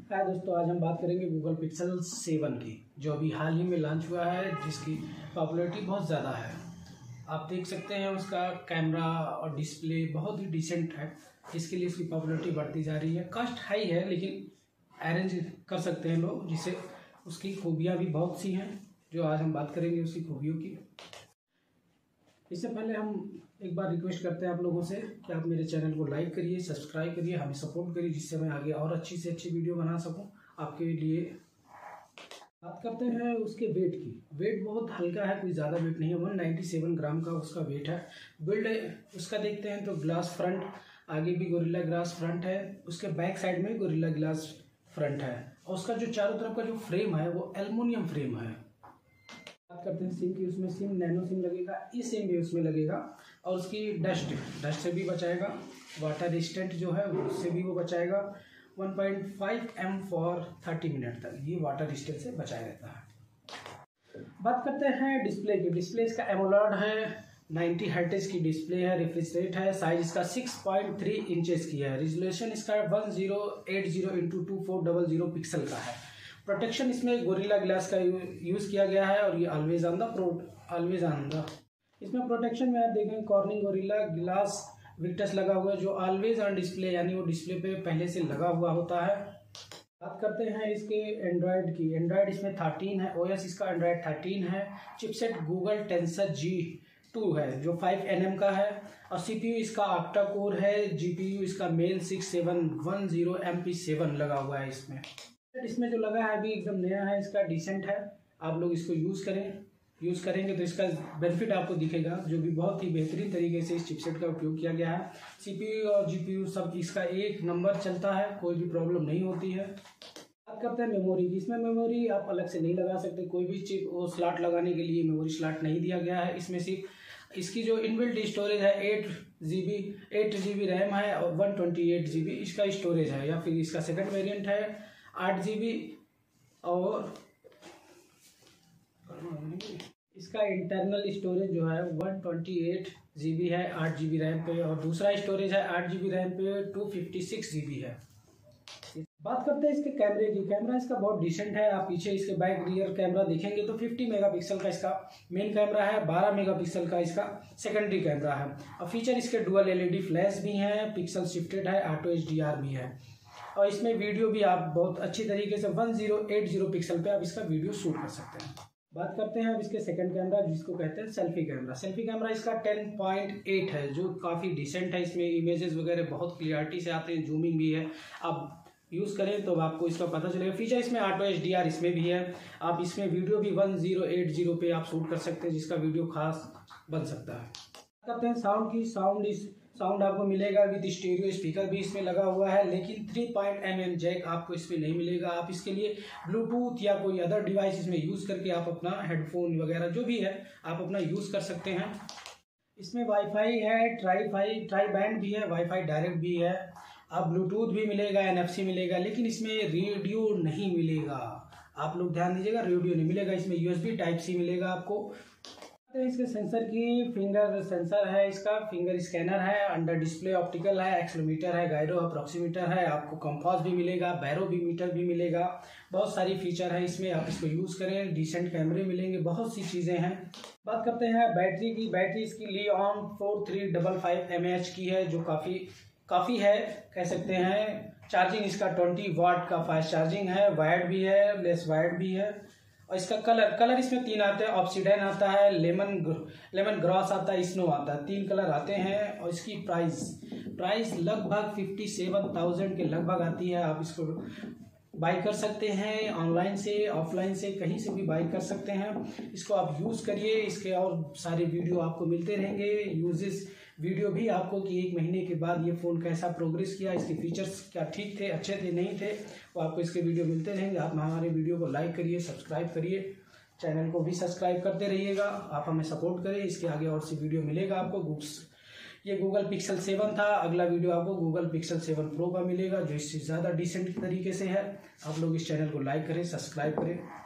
हाय दोस्तों, आज हम बात करेंगे गूगल पिक्सल 7 की, जो अभी हाल ही में लॉन्च हुआ है, जिसकी पॉपुलैरिटी बहुत ज़्यादा है। आप देख सकते हैं उसका कैमरा और डिस्प्ले बहुत ही डिसेंट है, जिसके लिए उसकी पॉपुलैरिटी बढ़ती जा रही है। कॉस्ट हाई है लेकिन अरेंज कर सकते हैं लोग, जिससे उसकी खूबियाँ भी बहुत सी हैं, जो आज हम बात करेंगे उसकी खूबियों की। इससे पहले हम एक बार रिक्वेस्ट करते हैं आप लोगों से कि आप मेरे चैनल को लाइक करिए, सब्सक्राइब करिए, हमें सपोर्ट करिए, जिससे मैं आगे और अच्छी से अच्छी वीडियो बना सकूं आपके लिए। बात करते हैं उसके वेट की। वेट बहुत हल्का है, कोई ज़्यादा वेट नहीं है, 197 ग्राम का उसका वेट है। बिल्ड उसका देखते हैं तो ग्लास फ्रंट, आगे भी गोरिल्ला ग्लास फ्रंट है, उसके बैक साइड में गोरिल्ला ग्लास फ्रंट है, और उसका जो चारों तरफ का जो फ्रेम है वो एल्युमिनियम फ्रेम है। बात करते हैं सिम की। उसमें सिम नैनो सिम लगेगा, ई सिम भी उसमें लगेगा, और उसकी डस्ट से भी बचाएगा, वाटर रेजिस्टेंट जो है उससे भी वो बचाएगा। 1.5 m फॉर 30 मिनट तक ये वाटर रेजिस्टेंट से बचाया रहता है। बात करते हैं डिस्प्ले की। डिस्प्ले इसका एमोलेड है, 90 हर्ट्ज की डिस्प्ले है, रिफ्रेश रेट है, साइज इसका 6.3 इंचेस की है, रिजोल्यूशन इसका 1080x2400 पिक्सल का है। प्रोटेक्शन इसमें गोरिल्ला ग्लास का यूज़ किया गया है, और ये ऑलवेज ऑन द इसमें प्रोटेक्शन में आप देखें कॉर्निंग गोरिल्ला ग्लास विक्टस लगा हुआ है, जो ऑलवेज ऑन डिस्प्ले, यानी वो डिस्प्ले पे पहले से लगा हुआ होता है। बात करते हैं इसके एंड्रॉयड की। एंड्रॉयड इसमें 13 है, ओएस इसका एंड्रॉयड 13 है, चिपसेट गूगल टेंसर G2 है जो 5 nm का है, और सीपीयू इसका ऑक्टा कोर है, जीपीयू इसका मेल 6710 MP7 लगा हुआ है। इसमें जो लगा है अभी एकदम नया है, इसका डिसेंट है। आप लोग इसको यूज़ करेंगे तो इसका बेनिफिट आपको दिखेगा, जो कि बहुत ही बेहतरीन तरीके से इस चिपसेट का उपयोग किया गया है। सीपीयू और जीपीयू सब इसका एक नंबर चलता है, कोई भी प्रॉब्लम नहीं होती है। बात करते हैं मेमोरी की। इसमें मेमोरी आप अलग से नहीं लगा सकते, कोई भी चिप वो स्लॉट लगाने के लिए मेमोरी स्लॉट नहीं दिया गया है। इसमें सिर्फ इसकी जो इनबिल्ट स्टोरेज है 8 GB रैम है, और 128 GB इसका स्टोरेज है, या फिर इसका सेकंड वेरिएंट है 8 GB, और इसका इंटरनल स्टोरेज जो है 128 GB है 8 GB रैम पे, और दूसरा स्टोरेज है 8 GB रैम पे 256 GB है। बात करते हैं इसके कैमरे की। कैमरा इसका बहुत डिसेंट है। आप पीछे इसके बैक रियर कैमरा देखेंगे तो 50 मेगापिक्सल का इसका मेन कैमरा है, 12 मेगापिक्सल का इसका सेकेंडरी कैमरा है, और फीचर इसके डुअल LED फ्लैश भी हैं, पिक्सल शिफ्टेड है, ऑटो HDR भी है, और इसमें वीडियो भी आप बहुत अच्छी तरीके से 1080 पिक्सल पे आप इसका वीडियो शूट कर सकते हैं। बात करते हैं अब इसके सेकंड कैमरा, जिसको कहते हैं सेल्फी कैमरा। सेल्फी कैमरा इसका 10.8 है, जो काफ़ी डिसेंट है। इसमें इमेजेस वगैरह बहुत क्लियरिटी से आते हैं, जूमिंग भी है। आप यूज़ करें तो आपको इसका पता चलेगा। फीचर इसमें ऑटो HDR इसमें भी है। आप इसमें वीडियो भी 1080 पे आप शूट कर सकते हैं, जिसका वीडियो खास बन सकता है। करते हैं साउंड की। साउंड आपको मिलेगा विद स्टीरियो स्पीकर भी इसमें लगा हुआ है, लेकिन 3.mm जैक आपको इसमें नहीं मिलेगा। आप इसके लिए ब्लूटूथ या कोई अदर डिवाइस इसमें यूज़ करके आप अपना हेडफोन वगैरह जो भी है आप अपना यूज़ कर सकते हैं। इसमें वाईफाई है, ट्राई बैंड भी है, वाईफाई डायरेक्ट भी है, आप ब्लूटूथ भी मिलेगा, NFC मिलेगा, लेकिन इसमें रेडियो नहीं मिलेगा। आप लोग ध्यान दीजिएगा, रेडियो नहीं मिलेगा। इसमें USB Type-C मिलेगा आपको। इसके सेंसर की, फिंगर सेंसर है, इसका फिंगर स्कैनर है, अंडर डिस्प्ले ऑप्टिकल है, एक्सेलेरोमीटर है, गायरो अप्रोक्सीमीटर है, आपको कंपास भी मिलेगा, बैरोमीटर भी मिलेगा। बहुत सारी फीचर है इसमें, आप इसको यूज़ करें। डिसेंट कैमरे मिलेंगे, बहुत सी चीज़ें हैं। बात करते हैं बैटरी की। बैटरी इसकी लिऑन 4355 mAh की है, जो काफ़ी है कह सकते हैं। चार्जिंग इसका 20 वाट का फास्ट चार्जिंग है, वायर्ड भी है, लेस वायर्ड भी है। और इसका कलर इसमें 3 आते हैं। ऑब्सिडियन आता है, लेमन ग्रास आता है, स्नो आता है, 3 कलर आते हैं। और इसकी प्राइस लगभग 57,000 के लगभग आती है। आप इसको बाई कर सकते हैं, ऑनलाइन से ऑफलाइन से कहीं से भी बाई कर सकते हैं। इसको आप यूज़ करिए, इसके और सारे वीडियो आपको मिलते रहेंगे। यूजेस वीडियो भी आपको कि 1 महीने के बाद ये फ़ोन कैसा प्रोग्रेस किया, इसके फीचर्स क्या ठीक थे, अच्छे थे, नहीं थे, वो आपको इसके वीडियो मिलते रहेंगे। आप हमारे वीडियो को लाइक करिए, सब्सक्राइब करिए, चैनल को भी सब्सक्राइब करते रहिएगा। आप हमें सपोर्ट करें, इसके आगे और सी वीडियो मिलेगा आपको। ये गूगल पिक्सल 7 था, अगला वीडियो आपको गूगल पिक्सल 7 प्रो का मिलेगा, जो इससे ज़्यादा डिसेंट तरीके से है। आप लोग इस चैनल को लाइक करें, सब्सक्राइब करें।